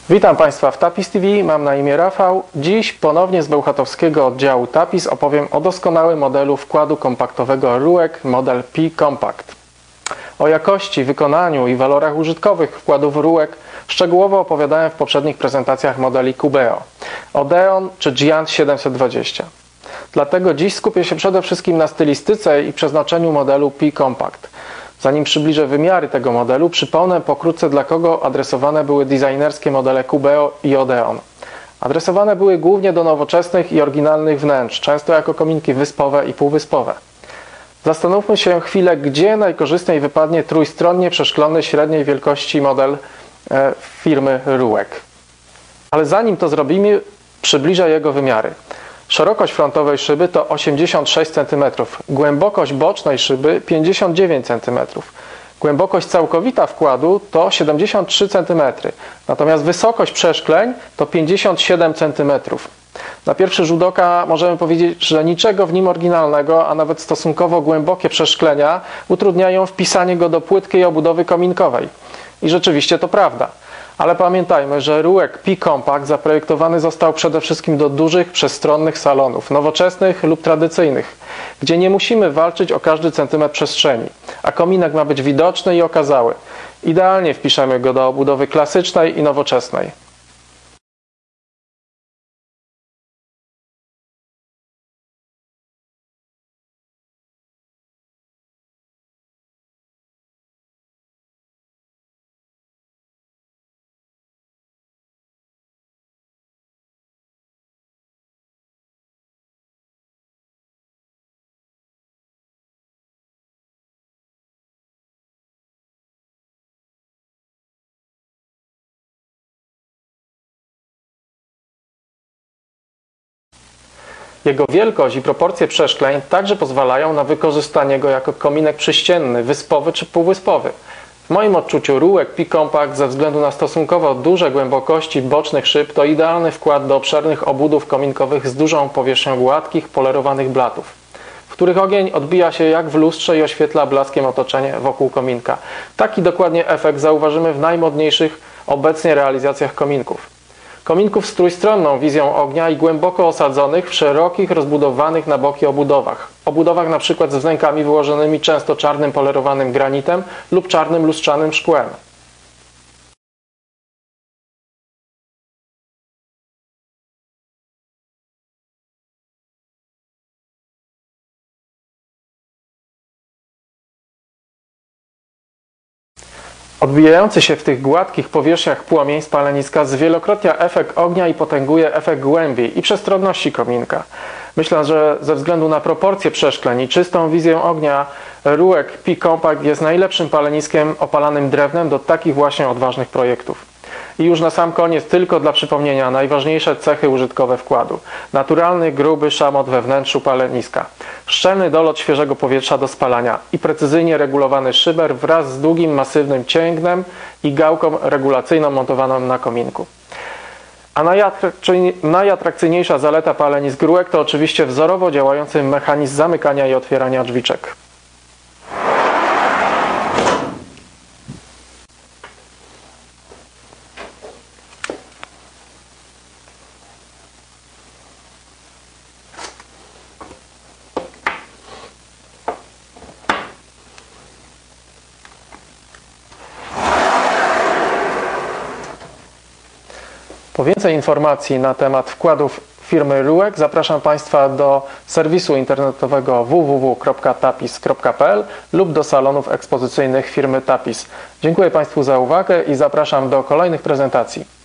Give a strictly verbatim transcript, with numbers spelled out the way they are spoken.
Witam Państwa w Tapis T V, mam na imię Rafał. Dziś ponownie z bełchatowskiego oddziału Tapis opowiem o doskonałym modelu wkładu kompaktowego Ruek model P Compact. O jakości, wykonaniu i walorach użytkowych wkładów Ruek szczegółowo opowiadałem w poprzednich prezentacjach modeli Cubeo, Odeon czy Giant siedemset dwadzieścia. Dlatego dziś skupię się przede wszystkim na stylistyce i przeznaczeniu modelu P Compact. Zanim przybliżę wymiary tego modelu, przypomnę pokrótce, dla kogo adresowane były designerskie modele Cubeo i Odeon. Adresowane były głównie do nowoczesnych i oryginalnych wnętrz, często jako kominki wyspowe i półwyspowe. Zastanówmy się chwilę, gdzie najkorzystniej wypadnie trójstronnie przeszklony średniej wielkości model e, firmy Ruek. Ale zanim to zrobimy, przybliżę jego wymiary. Szerokość frontowej szyby to osiemdziesiąt sześć centymetrów, głębokość bocznej szyby pięćdziesiąt dziewięć centymetrów. Głębokość całkowita wkładu to siedemdziesiąt trzy centymetry, natomiast wysokość przeszkleń to pięćdziesiąt siedem centymetrów. Na pierwszy rzut oka możemy powiedzieć, że niczego w nim oryginalnego, a nawet stosunkowo głębokie przeszklenia utrudniają wpisanie go do płytkiej obudowy kominkowej. I rzeczywiście to prawda. Ale pamiętajmy, że Ruek P Compact zaprojektowany został przede wszystkim do dużych, przestronnych salonów, nowoczesnych lub tradycyjnych, gdzie nie musimy walczyć o każdy centymetr przestrzeni, a kominek ma być widoczny i okazały. Idealnie wpiszemy go do obudowy klasycznej i nowoczesnej. Jego wielkość i proporcje przeszkleń także pozwalają na wykorzystanie go jako kominek przyścienny, wyspowy czy półwyspowy. W moim odczuciu Ruek P Compact ze względu na stosunkowo duże głębokości bocznych szyb to idealny wkład do obszernych obudów kominkowych z dużą powierzchnią gładkich, polerowanych blatów, w których ogień odbija się jak w lustrze i oświetla blaskiem otoczenie wokół kominka. Taki dokładnie efekt zauważymy w najmodniejszych obecnie realizacjach kominków. Kominków z trójstronną wizją ognia i głęboko osadzonych w szerokich, rozbudowanych na boki obudowach. Obudowach na przykład z wnękami wyłożonymi często czarnym polerowanym granitem lub czarnym lustrzanym szkłem. Odbijający się w tych gładkich powierzchniach płomień spaleniska zwielokrotnia efekt ognia i potęguje efekt głębi i przestronności kominka. Myślę, że ze względu na proporcje przeszkleń i czystą wizję ognia Ruek P Compact jest najlepszym paleniskiem opalanym drewnem do takich właśnie odważnych projektów. I już na sam koniec, tylko dla przypomnienia, najważniejsze cechy użytkowe wkładu. Naturalny, gruby szamot we wnętrzu paleniska. Szczelny dolot świeżego powietrza do spalania i precyzyjnie regulowany szyber wraz z długim, masywnym cięgnem i gałką regulacyjną montowaną na kominku. A najatrakcyjniejsza zaleta palenisk Ruek to oczywiście wzorowo działający mechanizm zamykania i otwierania drzwiczek. Po więcej informacji na temat wkładów firmy Ruek zapraszam Państwa do serwisu internetowego w w w kropka tapis kropka p l lub do salonów ekspozycyjnych firmy Tapis. Dziękuję Państwu za uwagę i zapraszam do kolejnych prezentacji.